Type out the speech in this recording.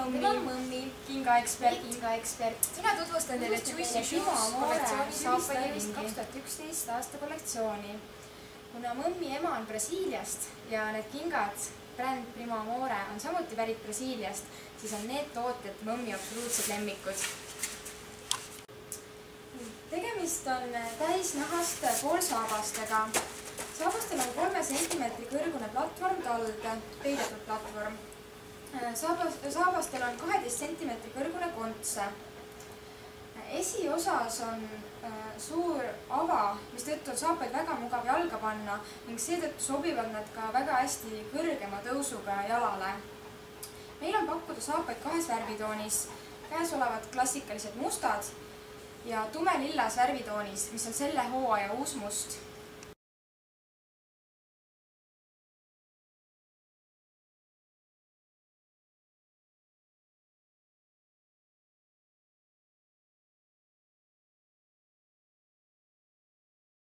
Mõmmi, kingaekspert. Mina tutvustan teile Juicy Shoes kollektsiooni saapailist 2011 aasta kollektsiooni. Kuna Mõmmi ema on Brasiiliast ja need kingad bränd Primo Amore on samuti pärit Brasiiliast, siis on need tooted Mõmmi absoluutsed lemmikud. Tegemist on täisnahast poolsaabastega. Saabastel on 3 sentimeetri kõrgune platvorm tald, peidetud platvorm. Saabastel on 12 sentimeetri kõrgune kontse. Esiosas on suur ava, mistõttu on saapaid väga mugav jalga panna ning seetõttu sobivad nad ka väga hästi kõrgema tõusuga jalale. Meil on pakkuda saapaid 2 värvitoonis, käes olevad klassikalised mustad ja tumelillas värvitoonis, mis on selle hooaja uus must.